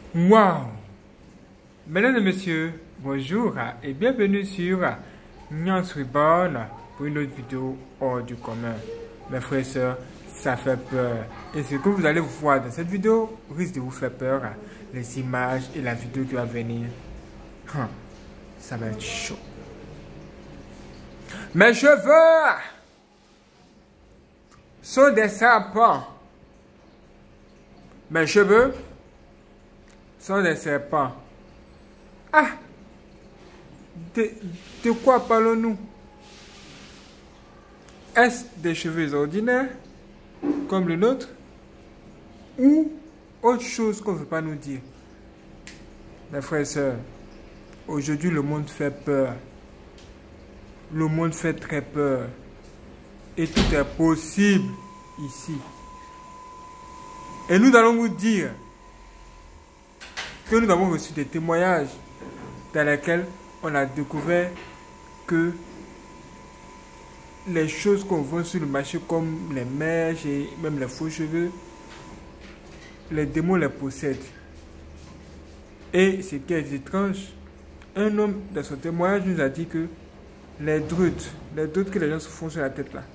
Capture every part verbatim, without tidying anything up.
Wow! Mesdames et messieurs, bonjour et bienvenue sur Nyans Reborn pour une autre vidéo hors du commun. Mes frères et sœurs, ça fait peur. Et ce que vous allez voir dans cette vidéo risque de vous faire peur. Les images et la vidéo qui va venir, hum, ça va être chaud. Mes cheveux sont des serpents. Mes cheveux sont des serpents. Ah! De, de quoi parlons-nous? Est-ce des cheveux ordinaires, comme le nôtre, ou autre chose qu'on ne veut pas nous dire? Mes frères et sœurs, aujourd'hui le monde fait peur. Le monde fait très peur. Et tout est possible ici. Et nous allons vous dire que nous avons reçu des témoignages dans lesquels on a découvert que les choses qu'on vend sur le marché comme les mèches et même les faux cheveux, les démons les possèdent. Et ce qui est étrange, un homme dans son témoignage nous a dit que les druides, les druides que les gens se font sur la tête là,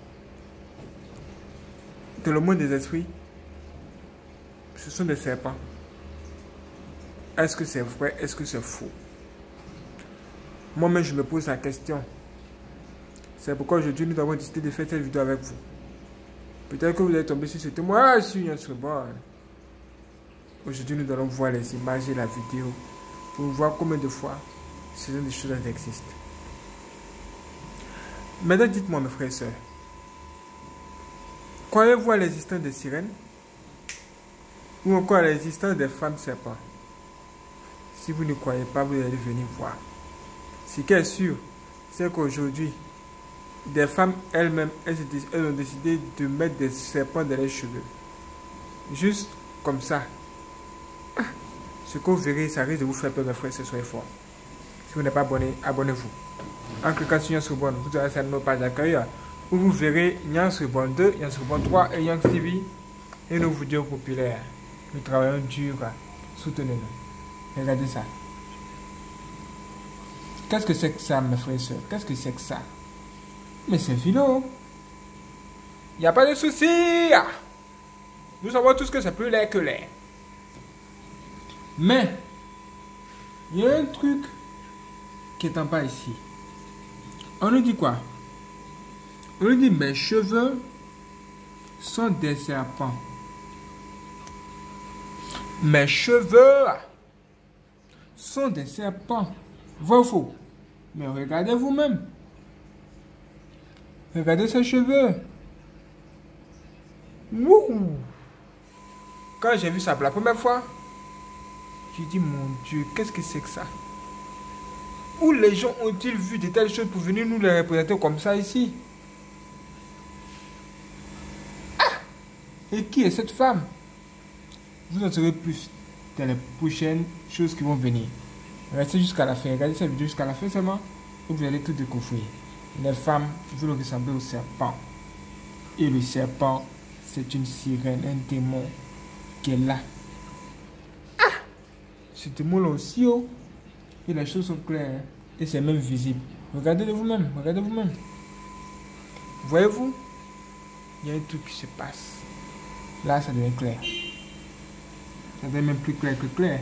dans le monde des esprits, ce sont des serpents. Est-ce que c'est vrai? Est-ce que c'est faux? Moi-même, je me pose la question. C'est pourquoi aujourd'hui, nous avons décidé de faire cette vidéo avec vous. Peut-être que vous allez tomber sur ce témoignage sur Nyans Reborn. Aujourd'hui, nous allons voir les images et la vidéo pour voir combien de fois ce genre de choses existent. Maintenant, dites-moi, mes frères et sœurs, croyez-vous à l'existence des sirènes ou encore à l'existence des femmes serpents? Si vous ne croyez pas, vous allez venir voir. Ce qui est sûr, c'est qu'aujourd'hui, des femmes elles-mêmes, elles, elles ont décidé de mettre des serpents dans les cheveux. Juste comme ça. Ah, ce que vous verrez, ça risque de vous faire peur, mes frères, ce soyez forts. Si vous n'êtes pas abonné, abonnez-vous. En cliquant sur Nyans Reborn, vous aurez cette page d'accueil où vous verrez Nyans Reborn deux, Nyans Reborn trois et Nyans T V et nos vidéos populaires. Nous travaillons dur. Soutenez-nous. Regardez ça. Qu'est-ce que c'est que ça, mes frères et sœurs? Qu'est-ce que c'est que ça? Mais c'est philo. Il n'y a pas de souci. Nous savons tous que c'est plus laid que laid. Mais, il y a un truc qui est en bas ici. On nous dit quoi? On nous dit mes cheveux sont des serpents. Mes cheveux sont des serpents. Vrai ou faux? Mais regardez vous-même. Regardez ces cheveux. Wouh! Quand j'ai vu ça pour la première fois, j'ai dit, mon Dieu, qu'est-ce que c'est que ça? Où les gens ont-ils vu de telles choses pour venir nous les représenter comme ça ici? Ah! Et qui est cette femme? Vous en saurez plus dans les prochaines choses qui vont venir. Restez jusqu'à la fin. Regardez cette vidéo jusqu'à la fin seulement. Et vous allez tout découvrir. Les femmes veulent ressembler au serpent. Et le serpent, c'est une sirène, un démon qui est là. Ah! Ce démon-là aussi, oh. Et les choses sont claires. Hein? Et c'est même visible. Regardez de vous-même. Regardez vous-même. Voyez-vous? Il y a un truc qui se passe. Là, ça devient clair. Ça devient même plus clair que clair.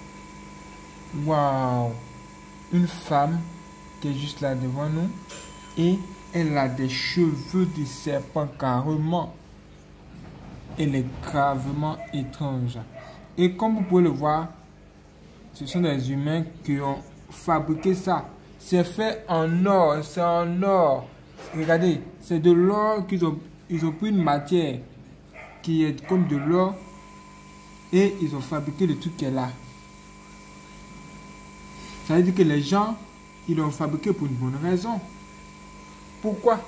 Waouh! Une femme qui est juste là devant nous. Et elle a des cheveux de serpent carrément. Elle est gravement étrange. Et comme vous pouvez le voir, ce sont des humains qui ont fabriqué ça. C'est fait en or. C'est en or. Regardez, c'est de l'or qu'ils ont, ils ont pris une matière qui est comme de l'or. Et ils ont fabriqué le truc qui est là. Ça veut dire que les gens, ils l'ont fabriqué pour une bonne raison. Pourquoi?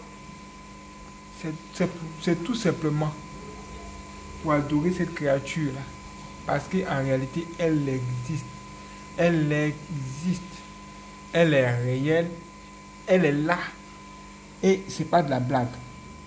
C'est tout simplement pour adorer cette créature-là. Parce qu'en réalité, elle existe. Elle existe. Elle est réelle. Elle est là. Et c'est pas de la blague.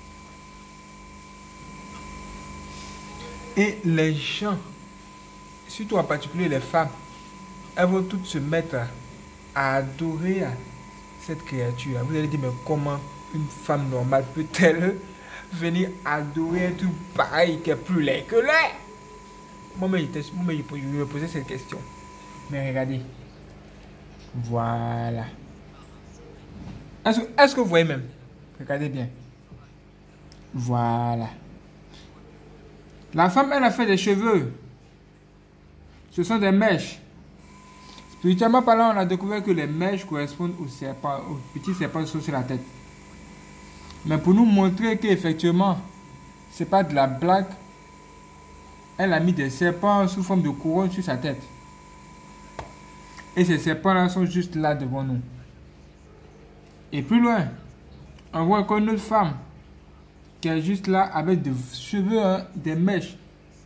Et les gens surtout en particulier les femmes, elles vont toutes se mettre à adorer cette créature. Vous allez dire, mais comment une femme normale peut-elle venir adorer un truc pareil qui est plus laid que laid? Moi, je me posais cette question. Mais regardez. Voilà. Est-ce est que vous voyez même? Regardez bien. Voilà. La femme, elle a fait des cheveux. Ce sont des mèches. Spirituellement parlant, on a découvert que les mèches correspondent aux serpents, aux petits serpents qui sont sur la tête. Mais pour nous montrer qu'effectivement, ce n'est pas de la blague, elle a mis des serpents sous forme de couronne sur sa tête. Et ces serpents-là sont juste là devant nous. Et plus loin, on voit encore une autre femme qui est juste là avec des cheveux, hein, des mèches.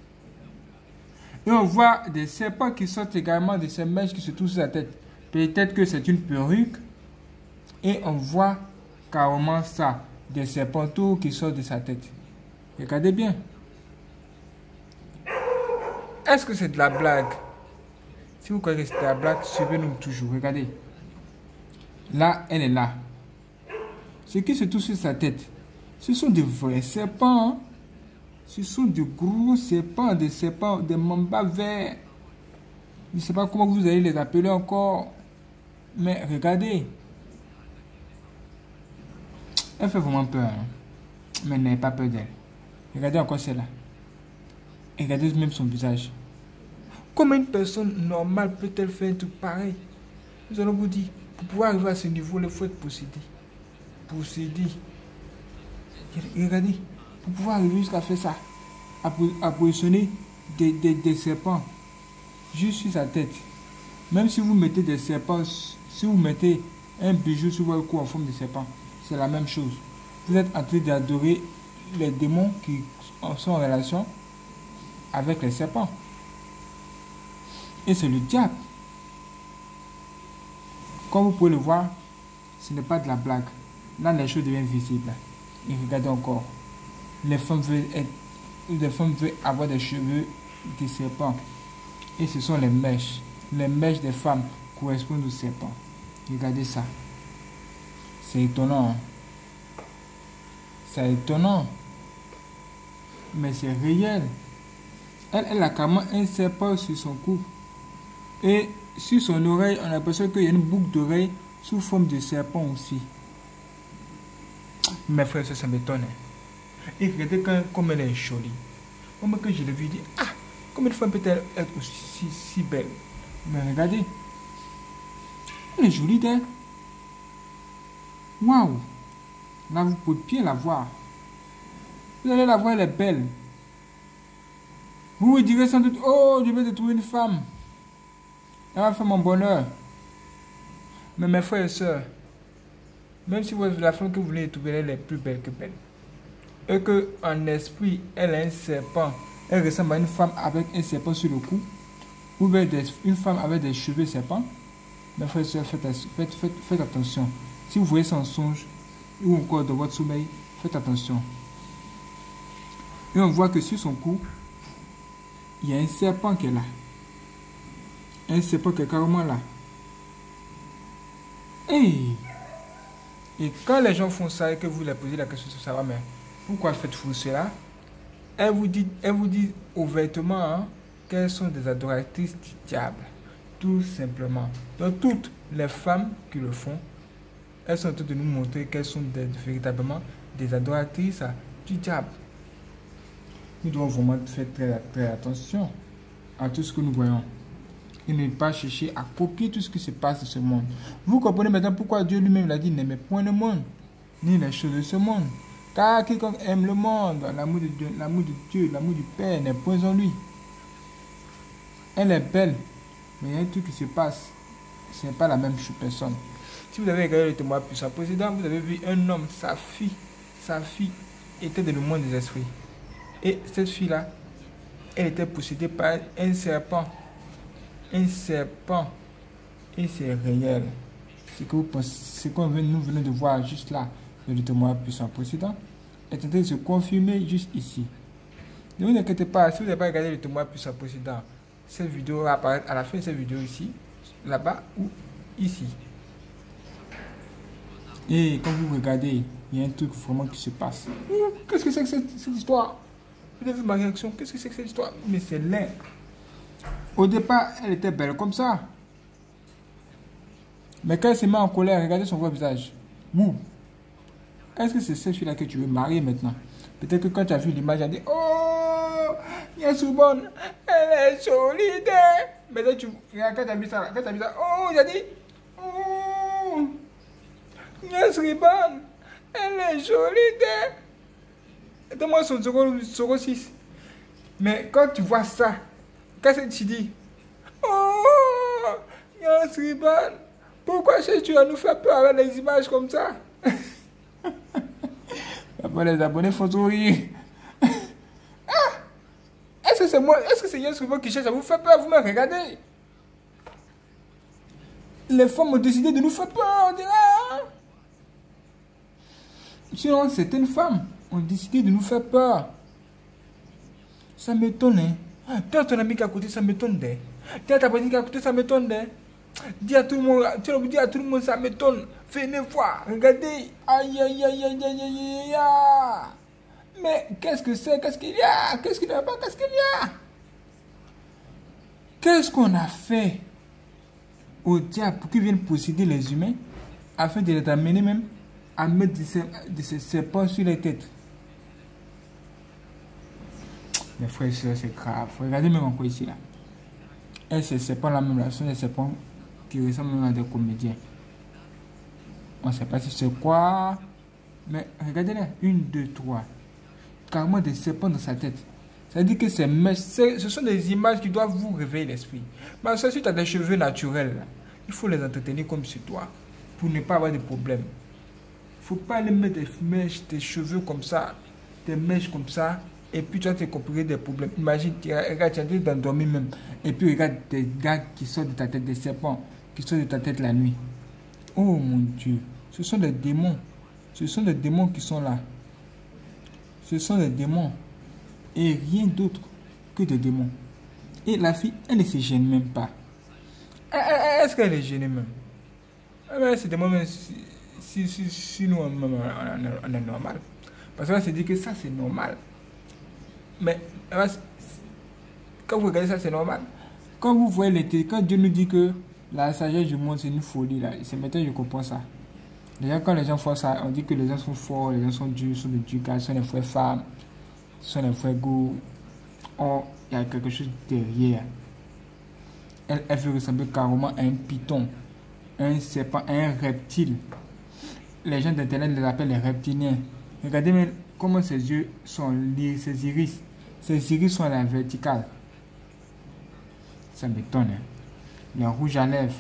Et on voit des serpents qui sortent également de ces mèches qui se trouvent sur la tête. Peut-être que c'est une perruque. Et on voit carrément ça, des serpentaux qui sortent de sa tête. Regardez bien. Est-ce que c'est de la blague? Si vous croyez que c'est de la blague, suivez-nous toujours. Regardez. Là, elle est là. Ce qui se trouve sur sa tête, ce sont des vrais serpents. Hein? Ce sont de gros serpents, des serpents, des mambas verts. Je ne sais pas comment vous allez les appeler encore. Mais regardez. Elle fait vraiment peur. Hein? Mais n'ayez pas peur d'elle. Regardez encore celle-là. Regardez même son visage. Comment une personne normale peut-elle faire un truc pareil? Nous allons vous dire, pour pouvoir arriver à ce niveau, il faut être possédé. Possédé. Regardez, pour pouvoir arriver jusqu'à faire ça, à, à positionner des, des, des serpents juste sur sa tête. Même si vous mettez des serpents, si vous mettez un bijou sur votre cou en forme de serpent, c'est la même chose. Vous êtes en train d'adorer les démons qui sont en relation avec les serpents. Et c'est le diable. Comme vous pouvez le voir, ce n'est pas de la blague. Là, les choses deviennent visibles. Et regardez encore. Les femmes veulent, être, les femmes veulent avoir des cheveux de serpents. Et ce sont les mèches. Les mèches des femmes correspondent aux serpents. Regardez ça. C'est étonnant. Hein? C'est étonnant. Mais c'est réel. Elle, elle a carrément un serpent sur son cou. Et sur son oreille, on a l'impression qu'il y a une boucle d'oreille sous forme de serpent aussi. Mes frères, ça, ça m'étonne. Et regardez quand, comme elle est jolie. Moi, quand je l'ai vu, je dis, ah, comment une femme peut-elle être aussi si belle? Mais regardez. Elle est jolie d'elle. Waouh. Là, vous pouvez bien la voir. Vous allez la voir, elle est belle. Vous vous direz sans doute, oh, je vais te trouver une femme. Elle va faire mon bonheur. Mais mes frères et sœurs, même si vous êtes la femme que vous voulez trouver, elle est plus belle que belle. Et qu'en esprit, elle a un serpent. Elle ressemble à une femme avec un serpent sur le cou. Ou bien une femme avec des cheveux serpents. Mes frères et sœurs, faites, faites, faites, faites attention. Si vous voyez ça en songe, ou encore dans votre sommeil, faites attention. Et on voit que sur son cou, il y a un serpent qui est là. Un serpent qui est carrément là. Hey! Et quand les gens font ça et que vous leur posez la question sur ça, mais pourquoi faites-vous cela? Elle vous dit, elle vous dit ouvertement hein, qu'elles sont des adoratrices du diable. Tout simplement. Donc toutes les femmes qui le font, elles sont en train de nous montrer qu'elles sont des, véritablement des adoratrices du diable. Nous devons vraiment faire très, très attention à tout ce que nous voyons. Et ne pas chercher à copier tout ce qui se passe dans ce monde. Vous comprenez maintenant pourquoi Dieu lui-même l'a dit, n'aimez point le monde, ni les choses de ce monde. Car quiconque aime le monde, l'amour de Dieu, l'amour de Dieu, l'amour du Père n'est point en lui. Elle est belle, mais il y a un truc qui se passe. Ce n'est pas la même personne. Si vous avez regardé le témoin puissant président, vous avez vu un homme, sa fille, sa fille était dans le monde des esprits. Et cette fille-là, elle était possédée par un serpent. Un serpent. Et c'est réel. Ce que vous pensez, ce que nous venons de voir juste là, dans le témoin puissant précédent, est en train de se confirmer juste ici. Ne vous inquiétez pas, si vous n'avez pas regardé le témoin puissant précédent, cette vidéo va apparaître à la fin de cette vidéo ici, là-bas ou ici. Et quand vous regardez, il y a un truc vraiment qui se passe. Qu'est-ce que c'est que cette, cette histoire? Vous avez vu ma réaction? Qu'est-ce que c'est que cette histoire? Mais c'est laid. Au départ, elle était belle comme ça. Mais quand elle se met en colère, regardez son vrai visage. Ouh. Est-ce que c'est cette fille-là que tu veux marier maintenant? Peut-être que quand tu as vu l'image, tu as dit, oh, Yasubon, elle est jolie. Mais là, tu, regarde, quand tu as vu ça, quand tu as vu ça, oh, tu as dit, oh, Yasubon, elle est jolie. Donne-moi son zéro six. Mais quand tu vois ça, qu'est-ce que tu dis? Oh, Yasubon, pourquoi tu vas nous faire peur avec les images comme ça? Après les abonnés font sourire. Ah! Est-ce que c'est moi? Est-ce que c'est Yasubon qui cherche à vous faire peur? Vous me regardez. Les femmes ont décidé de nous faire peur, on dirait. Hein? Sinon, certaines femmes ont décidé de nous faire peur. Ça m'étonne. Hein? Toi, ton ami qui est à côté, ça m'étonne. Toi, ta voisine qui est à côté, ça m'étonne. Dis à tout le monde, tu dis à tout le monde, ça m'étonne. Venez voir, regardez. Aïe, aïe, aïe, aïe, aïe, aïe, aïe. Mais qu'est-ce que c'est? Qu'est-ce qu'il y a? Qu'est-ce qu'il y a pas? Qu'est-ce qu'il y a? Qu'est-ce qu'on a fait au diable pour qu'ils viennent posséder les humains afin de les amener même à mettre de ces, de ces serpents sur les têtes? Mes frères et sœurs, c'est grave. Regardez même encore ici là. Et ces serpents là même là sont des serpents qui ressemblent même à des comédiens. On ne sait pas si c'est quoi. Mais regardez là. Une, deux, trois. Carrément des serpents dans sa tête. Ça veut dire que ces mèches, ce sont des images qui doivent vous réveiller l'esprit. Mais ça, si tu as des cheveux naturels, là, il faut les entretenir comme sur toi. Pour ne pas avoir de problème. Il ne faut pas aller mettre des mèches, des cheveux comme ça. Des mèches comme ça. Et puis tu vas te compliquer des problèmes. Imagine, tu regardes, tu as dit d'endormir même. Et puis regarde des gars qui sortent de ta tête, des serpents qui sortent de ta tête la nuit. Oh mon Dieu, ce sont des démons. Ce sont des démons qui sont là. Ce sont des démons. Et rien d'autre que des démons. Et la fille, elle ne se gêne même pas. Est-ce qu'elle est gênée même? C'est des moments, si, si, si, si nous, on, on est normal. Parce qu'elle se dit que ça, c'est normal. Mais quand vous regardez ça, c'est normal. Quand vous voyez l'été, quand Dieu nous dit que la sagesse du monde, c'est une folie, là, c'est maintenant que je comprends ça. Déjà, quand les gens font ça, on dit que les gens sont forts, les gens sont durs, sont des durs gars, sont des vraies femmes, sont des vrais goûts. Or, il y a quelque chose derrière. Elle, elle veut ressembler carrément à un python, un serpent, un reptile. Les gens d'internet les appellent les reptiliens. Regardez même comment ses yeux sont liés, ses iris. Ses iris sont à la verticale. Ça m'étonne. Hein? Les rouges à lèvres.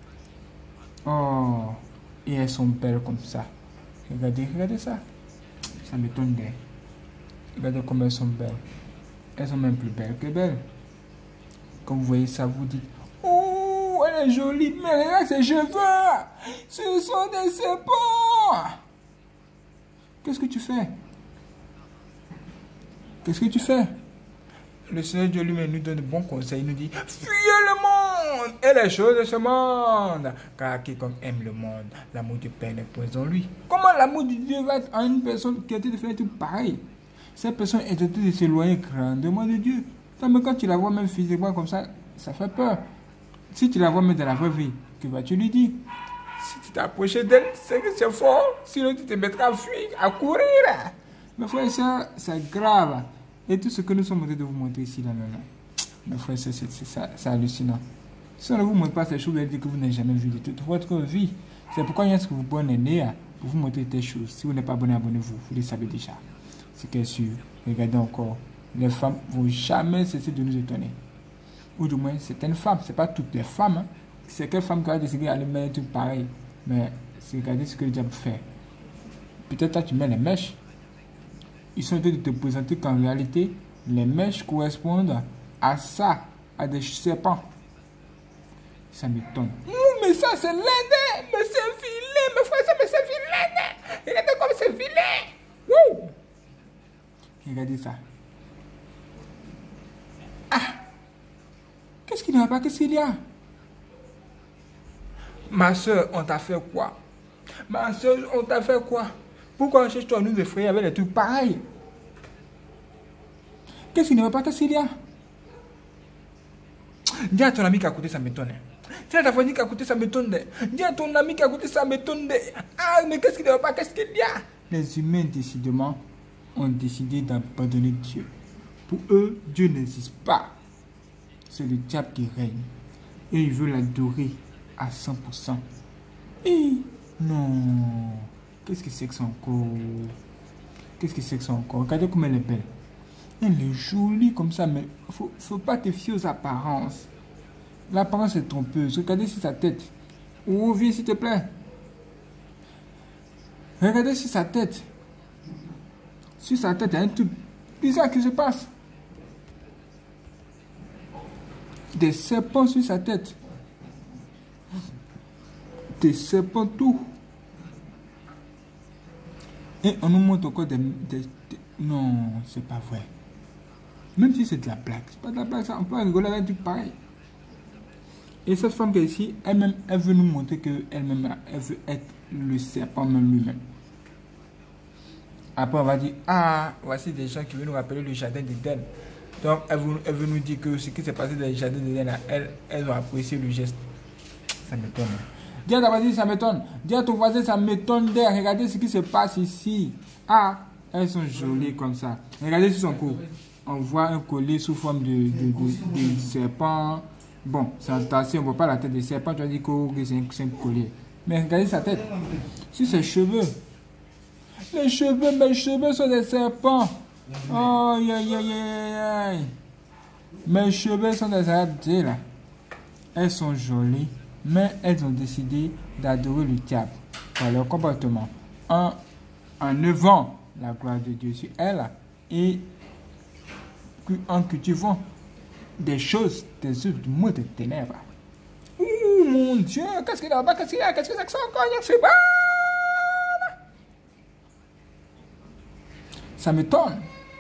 Oh, et elles sont belles comme ça. Regardez, regardez ça. Ça m'étonne d'elles. Regardez comment elles sont belles. Elles sont même plus belles que belles. Quand vous voyez ça, vous dites, oh, elle est jolie, mais regarde ses cheveux. Ce sont des serpents. Qu'est-ce que tu fais? Qu'est-ce que tu fais? Le Seigneur Dieu lui-même nous donne de bons conseils. Il nous dit, fuyez le monde et les choses de ce monde. Car quiconque aime le monde, l'amour du Père n'est point en lui. Comment l'amour de Dieu va être en une personne qui a été de faire tout pareil? Cette personne est en train de s'éloigner grandement de Dieu. Mais quand tu la vois même physiquement comme ça, ça fait peur. Si tu la vois même dans la vraie vie, que vas-tu lui dire? Si tu t'approches d'elle, c'est que c'est fort. Sinon tu te mettras à fuir, à courir. Mes frères et sœurs, c'est grave. Et tout ce que nous sommes en train de vous montrer ici, là, là, là. Mes frères et sœurs, c'est hallucinant. Si on ne vous montre pas ces choses, vous allez dire que vous n'avez jamais vu de toute votre vie. C'est pourquoi il y a ce que vous prenez né pour vous montrer des choses. Si vous n'êtes pas abonné, abonnez-vous. Vous le savez déjà. C'est que sûr. Regardez encore. Les femmes ne vont jamais cesser de nous étonner. Ou du moins, certaines femmes. Ce n'est pas toutes les femmes. Hein. C'est quelle femme qui a décidé d'aller mettre tout pareil. Mais c'est regarder ce que le diable fait. Peut-être toi, tu mets les mèches. Ils sont en train de te présenter qu'en réalité, les mèches correspondent à ça, à des serpents. Ça m'étonne. Mais ça, c'est laid, mais c'est vilain, mes frères, mais c'est vilain. Regardez comme c'est vilain. Wouh! Regardez ça. Ah! Qu'est-ce qu'il n'y a pas? Qu'est-ce qu'il y a? Ma soeur, on t'a fait quoi? Ma soeur, on t'a fait quoi? Pourquoi cherches-tu à nous effrayer avec des trucs pareils? Qu'est-ce qu'il n'y a pas? Qu'est-ce qu'il y a? Dis à ton ami qui a coûté, ça m'étonne. Dis à ta voisine qui a coûté, ça m'étonne. Dis à ton ami qui a coûté, ça m'étonne. Ah, mais qu'est-ce qu'il n'y a pas? Qu'est-ce qu'il y a? Les humains, décidément, ont décidé d'abandonner Dieu. Pour eux, Dieu n'existe pas. C'est le diable qui règne. Et ils veulent l'adorer à cent pour cent. Et non. Qu'est-ce que c'est que ça encore? Qu'est-ce que c'est que ça encore? Regardez comme elle est belle. Elle est jolie comme ça, mais il ne faut, faut pas te fier aux apparences. L'apparence est trompeuse. Regardez sur sa tête. Oh, viens s'il te plaît. Regardez sur sa tête. Sur sa tête, il y a un truc bizarre qui se passe. Des serpents sur sa tête. Des serpents tout. Et on nous montre encore des... des, des... Non, c'est pas vrai. Même si c'est de la blague. C'est pas de la blague, ça. On peut rigoler avec du pareil. Et cette femme qui est ici, elle-même, elle veut nous montrer qu'elle-même, elle veut être le serpent même lui-même. Après, on va dire, ah, voici des gens qui veulent nous rappeler le jardin d'Éden. Donc, elle veut, elle veut nous dire que ce qui s'est passé dans le jardin d'Éden, elles, elles ont apprécié le geste. Ça m'étonne. Dis à ta voisine, ça m'étonne. Dis à ton voisin, ça m'étonne d'air. Regardez ce qui se passe ici. Ah, elles sont jolies comme ça. Regardez sur son cou. On voit un collier sous forme de, de, de, de serpent. Bon, c'est entassé, on ne voit pas la tête des serpents. Tu as dit que c'est un, un collier. Mais regardez sa tête. Sur ses cheveux. Les cheveux, mes cheveux sont des serpents. Oh, aïe, aïe, aïe, aïe. Mes cheveux sont des serpents, là. Elles sont jolies, mais elles ont décidé d'adorer le diable par leur comportement. En, en levant la gloire de Dieu sur elles et en cultivant des choses, des œuvres du monde des ténèbres. Oh mon Dieu, qu'est-ce qu'il y a là-bas? Qu'est-ce qu'il y a? Qu'est-ce que c'est que ça encore? Je sais pas. Ça m'étonne.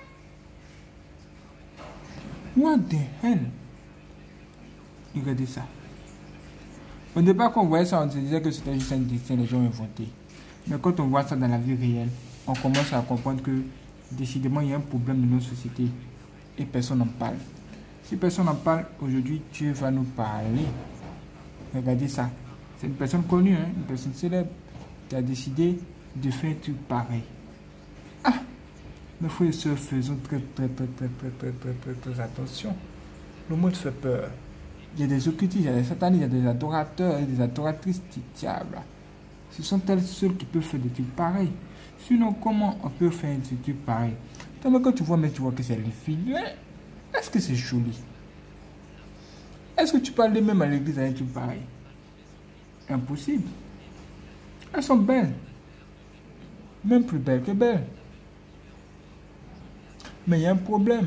What the hell? Regardez ça. Au départ, quand on voyait ça, on se disait que c'était juste un dessin, les gens ont inventé. Mais quand on voit ça dans la vie réelle, on commence à comprendre que décidément, il y a un problème dans notre société et personne n'en parle. Si personne n'en parle, aujourd'hui, Dieu va nous parler. Regardez ça. C'est une personne connue, hein, une personne célèbre qui a décidé de faire un truc pareil. Ah! Mes frères et sœurs, faisons très, très, très, très, très, très, très, très, très attention. Le monde fait peur. Il y a des occultistes, il y a des satanistes, il y a des adorateurs et des adoratrices du diable. Ce sont elles seules qui peuvent faire des trucs pareils. Sinon, comment on peut faire des trucs pareils? Tellement que tu vois, mais tu vois que c'est les filles. Est-ce que c'est joli? Est-ce que tu peux aller même à l'église avec un truc pareil? Impossible. Elles sont belles. Même plus belles que belles. Mais il y a un problème.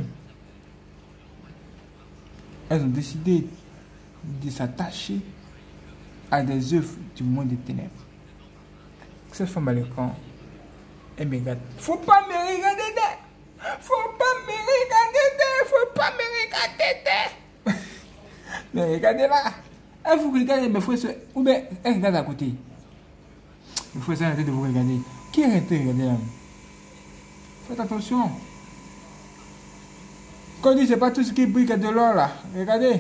Elles ont décidé de s'attacher à des œuvres du monde des ténèbres. Cette femme à l'écran, elle me regarde. Faut pas me regarder. Faut pas me regarder. Faut pas me regarder. Mais regardez là. Elle vous regarde, mes frères, ou bien elle regarde à côté. Mes frères, arrêtez de vous regarder. Qui arrête de regarder là? Faites attention. Quand on dit c'est pas tout ce qui brille de l'or là. Regardez.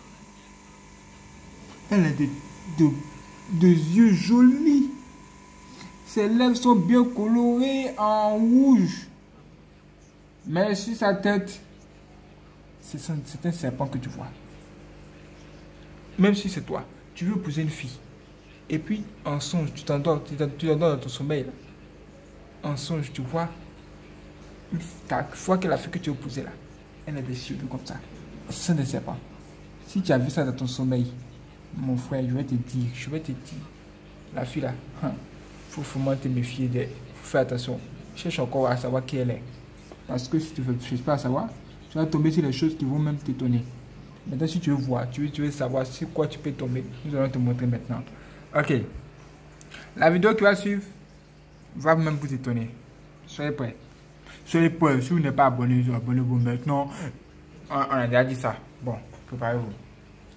Elle a des, de, des yeux jolis. Ses lèvres sont bien colorées en rouge. Mais sur sa tête, c'est un serpent que tu vois. Même si c'est toi, tu veux épouser une fille. Et puis, en songe, tu t'endors, tu t'endors dans ton sommeil. Là. En songe, tu vois, ta fois que la fille que tu as épousée là, elle a des cheveux comme ça. C'est des serpents. Si tu as vu ça dans ton sommeil, mon frère, je vais te dire, je vais te dire, la fille là, il hein, faut vraiment te méfier d'elle. Il faut faire attention. Cherche encore à savoir qui elle est. Parce que si tu ne cherches pas à savoir, tu vas tomber sur les choses qui vont même t'étonner. Maintenant, si tu veux voir, tu veux, tu veux savoir sur quoi tu peux tomber, nous allons te montrer maintenant. Ok. La vidéo qui va suivre va même vous étonner. Soyez prêts. Soyez prêts. Si vous n'êtes pas abonné, abonnez-vous maintenant. On a déjà dit ça. Bon, préparez-vous.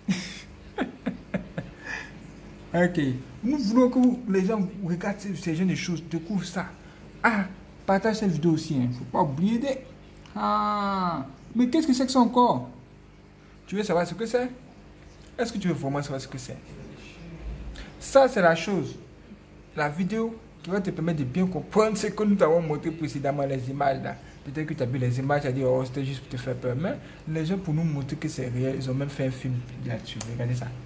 Ok. Nous voulons que vous, les gens regardent ces, ces genres de choses, découvrent ça. Ah, partage cette vidéo aussi. Il ne faut pas oublier de... Ah, mais qu'est-ce que c'est que ça encore? Tu veux savoir ce que c'est? Est-ce que tu veux vraiment savoir ce que c'est? Ça, c'est la chose. La vidéo qui va te permettre de bien comprendre ce que nous avons montré précédemment, les images là. Peut-être que tu as vu les images, tu as dit, oh, c'était juste pour te faire peur. Mais les gens, pour nous montrer que c'est réel, ils ont même fait un film là-dessus. Regardez ça.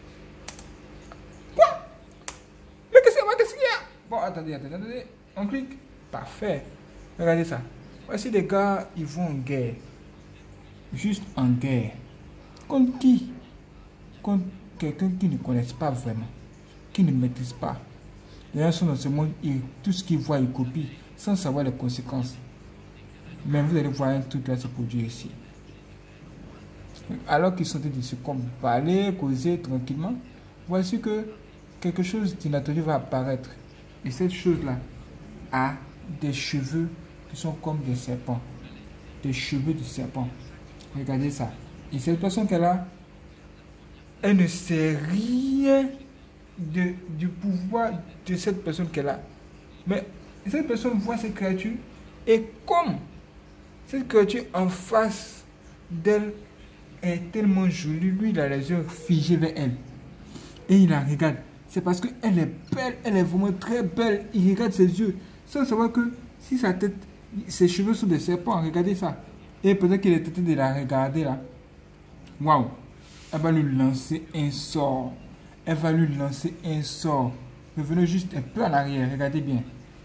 Quoi? Mais qu'est-ce qu'il y a? Bon, attendez, attendez, attendez. On clique. Parfait. Regardez ça. Voici des gars, ils vont en guerre. Juste en guerre. Contre qui? Contre quelqu'un qui ne connaissent pas vraiment. Qui ne maîtrise pas. Les gens sont dans ce monde, ils, tout ce qu'ils voient, ils copient sans savoir les conséquences. Mais vous allez voir un truc là se produire ici. Alors qu'ils sont en train de se parler, causer tranquillement, voici que quelque chose d'inattendu va apparaître. Et cette chose-là a des cheveux qui sont comme des serpents. Des cheveux de serpent. Regardez ça. Et cette personne qu'elle a, elle ne sait rien de, du pouvoir de cette personne qu'elle a. Mais cette personne voit cette créature et comme cette créature en face d'elle est tellement jolie, lui il a les yeux figés vers elle. Et il la regarde. C'est parce qu'elle est belle, elle est vraiment très belle. Il regarde ses yeux sans savoir que si sa tête, ses cheveux sont des serpents. Regardez ça. Et peut-être qu'il est tenté de la regarder là. Waouh. Elle va lui lancer un sort. Elle va lui lancer un sort. Revenez juste un peu en arrière. Regardez bien.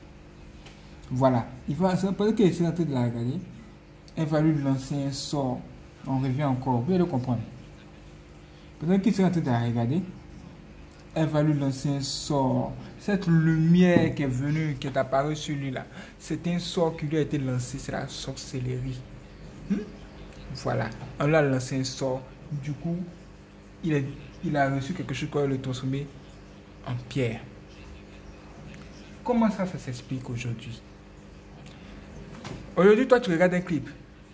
Voilà. Il va, peut-être qu'elle est en train de la regarder. Elle va lui lancer un sort. On revient encore. Vous allez le comprendre. Peut-être qu'il est en train de la regarder. Elle va lui lancer un sort. Cette lumière qui est venue, qui est apparue sur lui là, c'est un sort qui lui a été lancé. C'est la sorcellerie. Hmm? Voilà. On l'a lancé un sort. Du coup, il, est, il a reçu quelque chose qui va le transformer en pierre. Comment ça, ça s'explique aujourd'hui? Aujourd'hui, toi, tu regardes un clip.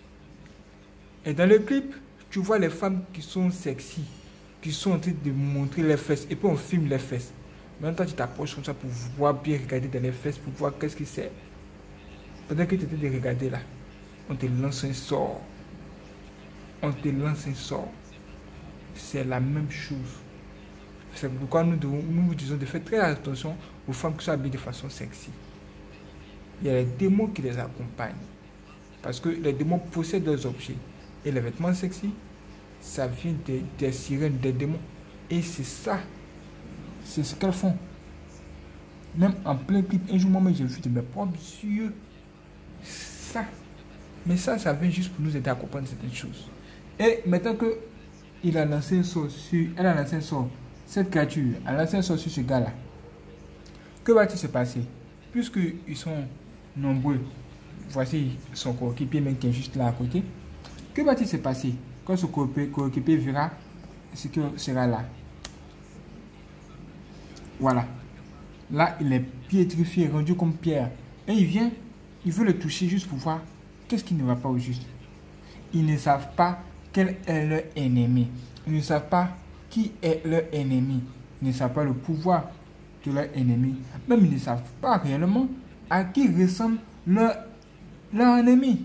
Et dans le clip, tu vois les femmes qui sont sexy, qui sont en train de montrer les fesses. Et puis, on filme les fesses. Maintenant, toi, tu t'approches comme ça pour voir bien regarder dans les fesses, pour voir qu'est-ce que c'est. Pendant que tu étais de regarder là, on te lance un sort. On te lance un sort. C'est la même chose. C'est pourquoi nous, devons, nous vous disons de faire très attention aux femmes qui sont habillées de façon sexy. Il y a les démons qui les accompagnent. Parce que les démons possèdent des objets. Et les vêtements sexy, ça vient des, des sirènes, des démons. Et c'est ça. C'est ce qu'elles font. Même en plein clip, un jour, moi, j'ai vu de mes propres yeux. Ça. Mais ça, ça vient juste pour nous aider à comprendre certaines choses. Et maintenant que il a lancé un sort sur, elle a lancé un sort, cette créature a lancé un sort sur ce gars-là. Que va-t-il se passer? Puisqu'ils sont nombreux, voici son coéquipier même qui est juste là à côté. Que va-t-il se passer quand son coéquipier verra ce qui sera là? Voilà. Là, il est pétrifié, rendu comme pierre. Et il vient, il veut le toucher juste pour voir qu'est-ce qui ne va pas au juste. Ils ne savent pas quel est leur ennemi. Ils ne savent pas qui est leur ennemi. Ils ne savent pas le pouvoir de leur ennemi. Même ils ne savent pas réellement à qui ressemble leur, leur ennemi.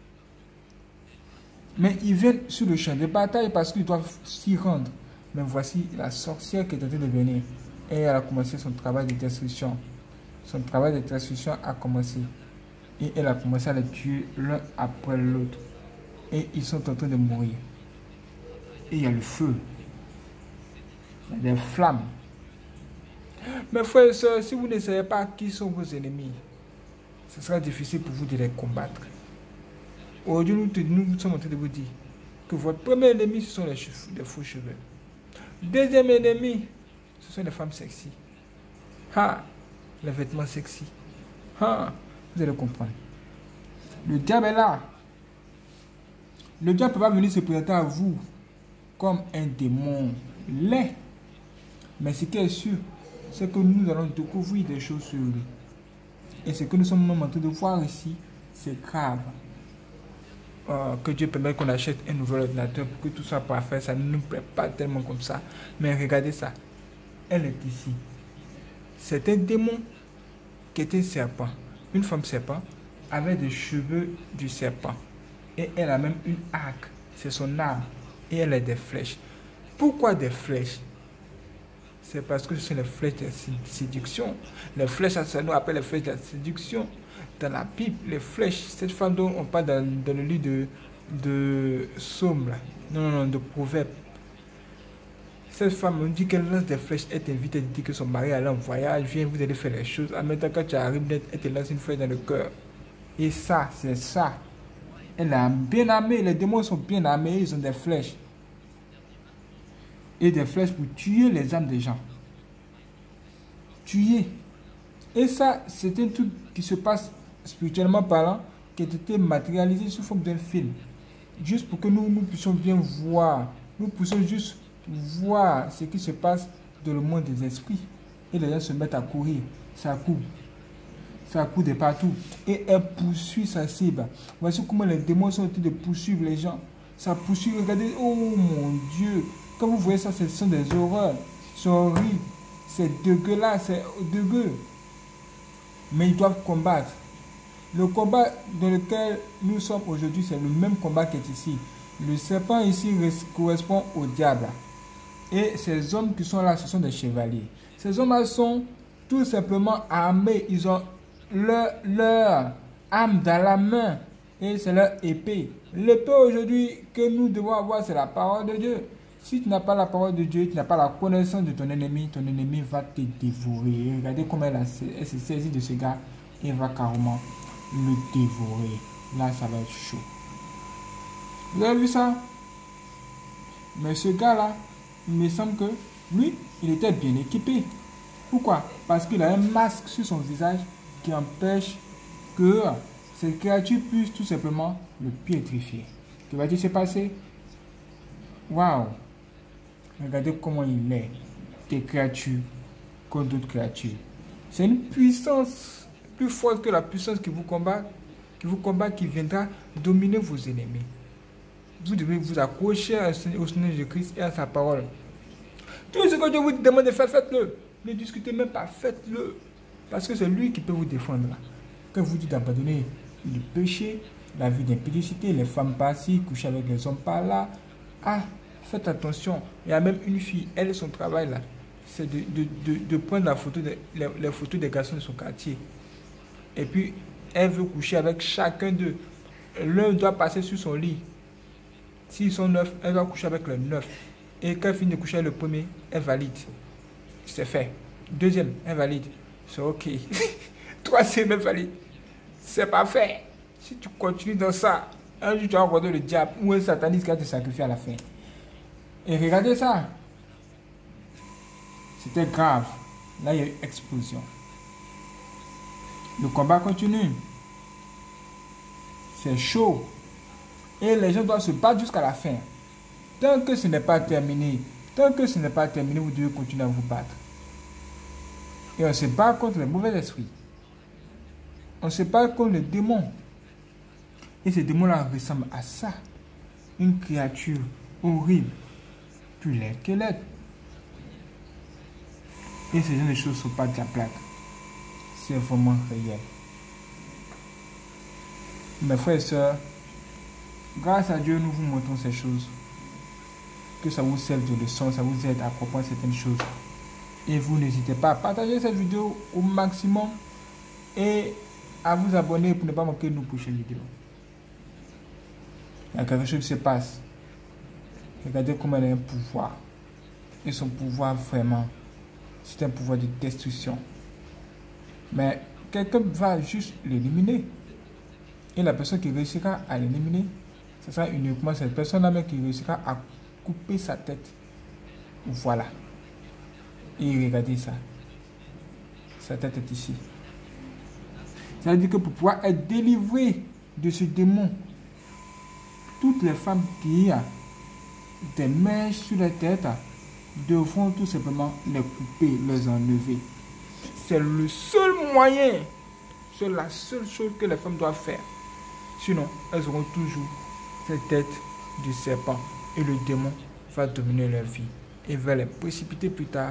Mais ils viennent sur le champ de bataille parce qu'ils doivent s'y rendre. Mais voici la sorcière qui est en train de venir. Et elle a commencé son travail de destruction. Son travail de destruction a commencé. Et elle a commencé à les tuer l'un après l'autre. Et ils sont en train de mourir. Et il y a le feu. Il y a des flammes. Mes frères et sœurs, si vous ne savez pas qui sont vos ennemis, ce sera difficile pour vous de les combattre. Aujourd'hui, nous, nous sommes en train de vous dire que votre premier ennemi, ce sont les, cheveux, les faux cheveux. Deuxième ennemi, ce sont les femmes sexy. Ah, les vêtements sexy. Ah, vous allez comprendre. Le diable est là. Le diable peut pas venir se présenter à vous comme un démon laid. Mais ce qui est sûr, c'est que nous allons découvrir des choses sur lui. Et ce que nous sommes en train de voir ici, c'est grave. Euh, que Dieu permette qu'on achète un nouvel ordinateur pour que tout soit parfait. Ça ne nous plaît pas tellement comme ça. Mais regardez ça. elle est ici. C'est un démon qui est un serpent. Une femme serpent avec des cheveux du serpent. Et elle a même une arc. C'est son arme. Et elle a des flèches. Pourquoi des flèches? C'est parce que ce sont les flèches de séduction. Les flèches, ça nous appelle les flèches de la séduction. Dans la Bible, les flèches, cette femme dont on parle dans, dans le livre de, de Psaume, là. Non, non, non, de Proverbe. Cette femme, on dit qu'elle lance des flèches, elle t'invite, elle dit que son mari allait en voyage, viens, vous allez faire les choses. En même temps, quand tu arrives, elle te lance une flèche dans le cœur. Et ça, c'est ça. Elle est bien armée, les démons sont bien armés, ils ont des flèches. Et des flèches pour tuer les âmes des gens. Tuer. Et ça, c'est un truc qui se passe spirituellement parlant, qui a été matérialisé sous forme d'un film. Juste pour que nous, nous puissions bien voir. Nous puissions juste voir ce qui se passe dans le monde des esprits. Et les gens se mettent à courir. Ça court. Ça court de partout. Et elle poursuit sa cible. Voici comment les démons sont en train de poursuivre les gens. Ça poursuit. Regardez. Oh mon Dieu. Quand vous voyez ça, ce sont des horreurs. C'est horrible. C'est dégueulasse. C'est dégueu. Mais ils doivent combattre. Le combat dans lequel nous sommes aujourd'hui, c'est le même combat qui est ici. Le serpent ici correspond au diable. Et ces hommes qui sont là, ce sont des chevaliers. Ces hommes-là sont tout simplement armés. Ils ont leur, leur âme dans la main. Et c'est leur épée. L'épée aujourd'hui que nous devons avoir, c'est la parole de Dieu. Si tu n'as pas la parole de Dieu, tu n'as pas la connaissance de ton ennemi, ton ennemi va te dévorer. Regardez comment elle, a, elle s'est saisie de ce gars et va carrément le dévorer. Là, ça va être chaud. Vous avez vu ça? Mais ce gars-là, il me semble que lui, il était bien équipé. Pourquoi? Parce qu'il a un masque sur son visage qui empêche que cette créature puisse tout simplement le pétrifier. Que va-t-il se passer? Waouh! Regardez comment il est. Des créatures comme d'autres créatures. C'est une puissance plus forte que la puissance qui vous combat, qui vous combat, qui viendra dominer vos ennemis. Vous devez vous accrocher au Seigneur Jésus-Christ et à sa parole. Tout ce que Dieu vous demande de faire, faites-le. Ne discutez même pas, faites-le. Parce que c'est lui qui peut vous défendre. Quand vous dites d'abandonner le péché, la vie d'impudicité, les femmes par-ci, coucher avec les hommes par-là. Ah, faites attention. Il y a même une fille, elle, son travail là, c'est de, de, de, de prendre la photo de, les, les photos des garçons de son quartier. Et puis, elle veut coucher avec chacun d'eux. L'un doit passer sur son lit. S'ils sont neuf, elle doit coucher avec le neuf. Et quand elle finit de coucher avec le premier, elle valide. C'est fait. Deuxième, elle valide. C'est ok. Troisième, elle valide. C'est pas fait. Si tu continues dans ça, un jour tu vas rencontrer le diable ou un sataniste qui va te sacrifier à la fin. Et regardez ça. C'était grave. Là, il y a eu explosion. Le combat continue. C'est chaud. Et les gens doivent se battre jusqu'à la fin. Tant que ce n'est pas terminé, tant que ce n'est pas terminé, vous devez continuer à vous battre. Et on se bat contre les mauvais esprits. On se bat contre les démons. Et ces démons-là ressemblent à ça. Une créature horrible. Plus laide que laide. Et ces gens de choses ne sont pas de la blague. C'est vraiment réel. Mes frères et sœurs, grâce à Dieu, nous vous montrons ces choses. Que ça vous serve de leçon, ça vous aide à comprendre certaines choses. Et vous n'hésitez pas à partager cette vidéo au maximum et à vous abonner pour ne pas manquer nos prochaines vidéos. Il y a quelque chose qui se passe. Regardez comment elle a un pouvoir. Et son pouvoir vraiment, c'est un pouvoir de destruction. Mais quelqu'un va juste l'éliminer. Et la personne qui réussira à l'éliminer, ce sera uniquement cette personne-là qui réussira à couper sa tête. Voilà. Et regardez ça. Sa tête est ici. Ça veut dire que pour pouvoir être délivré de ce démon, toutes les femmes qui ont des mèches sur la tête devront tout simplement les couper, les enlever. C'est le seul moyen, c'est la seule chose que les femmes doivent faire. Sinon, elles auront toujours cette tête du serpent et le démon va dominer leur vie et va les précipiter plus tard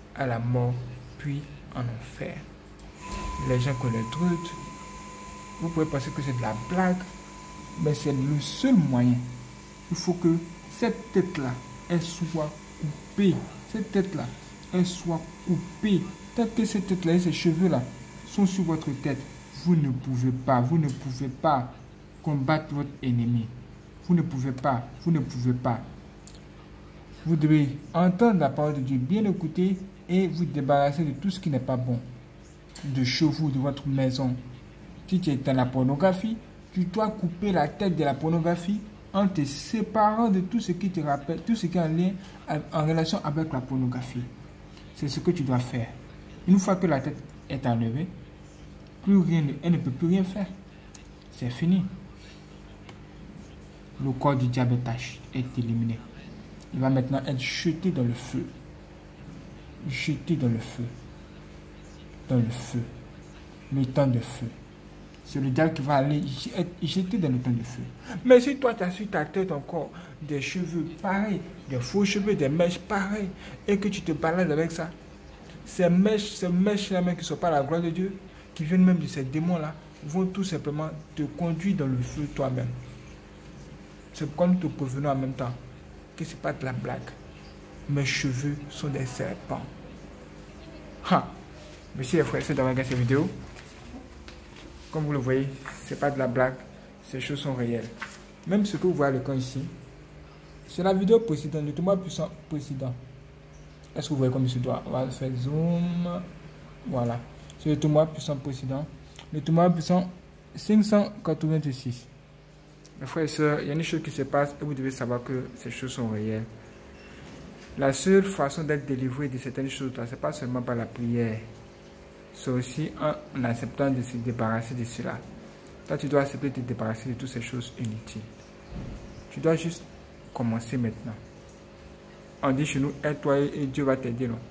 à la mort, puis en enfer. Les gens connaissent le truc. Vous pouvez penser que c'est de la blague, mais c'est le seul moyen. Il faut que cette tête-là, elle soit coupée. Cette tête-là, elle soit coupée. Tant que cette tête-là et ces cheveux-là sont sur votre tête, vous ne pouvez pas, vous ne pouvez pas combattre votre ennemi. Vous ne pouvez pas, vous ne pouvez pas. Vous devez entendre la parole de Dieu, bien écouter et vous débarrasser de tout ce qui n'est pas bon. De chez vous, de votre maison. Si tu es dans la pornographie, tu dois couper la tête de la pornographie en te séparant de tout ce qui te rappelle, tout ce qui est en lien, en relation avec la pornographie. C'est ce que tu dois faire. Une fois que la tête est enlevée, plus rien, elle ne peut plus rien faire. C'est fini. Le corps du diable est éliminé. Il va maintenant être jeté dans le feu. Jeté dans le feu. Dans le feu. Le temps de feu. C'est le diable qui va aller être jeté dans le temps de feu. Mais si toi tu as sur ta tête encore des cheveux pareils, des faux cheveux, des mèches pareilles, et que tu te balades avec ça, ces mèches, ces mèches-là même qui ne sont pas la gloire de Dieu, qui viennent même de ces démons-là, vont tout simplement te conduire dans le feu toi-même. C'est pourquoi nous te prévenons en même temps que ce n'est pas de la blague. Mes cheveux sont des serpents. Ha! Merci les frères d'avoir regardé cette vidéo. Comme vous le voyez, ce n'est pas de la blague. Ces choses sont réelles. Même ce que vous voyez à l'écran ici, c'est la vidéo précédente, le tournoi puissant précédent. Est-ce que vous voyez comme il se doit? On va faire zoom. Voilà. C'est le tournoi puissant précédent. Le tournoi puissant cinq cent quatre-vingt-six. Mes frères et sœurs, il y a une chose qui se passe et vous devez savoir que ces choses sont réelles. La seule façon d'être délivré de certaines choses, ce n'est pas seulement par la prière. C'est aussi en acceptant de se débarrasser de cela. Toi, tu dois accepter de te débarrasser de toutes ces choses inutiles. Tu dois juste commencer maintenant. On dit chez nous, aide-toi et Dieu va t'aider, non?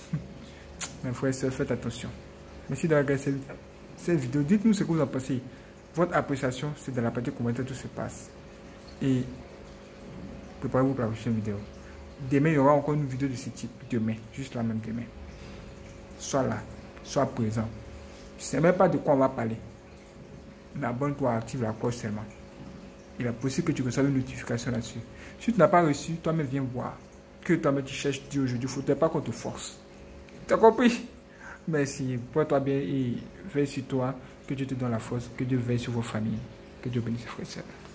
Mes frères et sœurs, faites attention. Merci d'avoir regardé cette, cette vidéo. Dites-nous ce que vous en pensez. Votre appréciation, c'est dans la partie commentaire tout se passe. Et préparez-vous pour la prochaine vidéo. Demain, il y aura encore une vidéo de ce type. Demain, juste la même demain. Sois là, sois présent. Je ne sais même pas de quoi on va parler. Mais abonne-toi, active la cloche seulement. Il est possible que tu reçoives une notification là-dessus. Si tu n'as pas reçu, toi-même viens voir. Que toi-même tu cherches Dieu aujourd'hui. Il ne faudrait pas qu'on te force. Tu as compris? Merci. Porte-toi bien et veille sur toi. Que Dieu te donne la force. Que Dieu veille sur vos familles. Que Dieu bénisse, frères et sœurs.